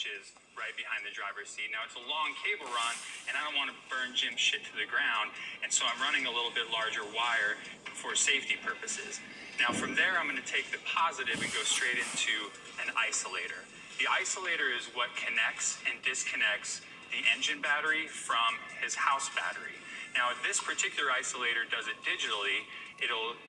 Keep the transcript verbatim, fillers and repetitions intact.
which is right behind the driver's seat. Now, it's a long cable run, and I don't want to burn Jim's shit to the ground, and so I'm running a little bit larger wire for safety purposes. Now, from there, I'm going to take the positive and go straight into an isolator. The isolator is what connects and disconnects the engine battery from his house battery. Now, if this particular isolator does it digitally, it'll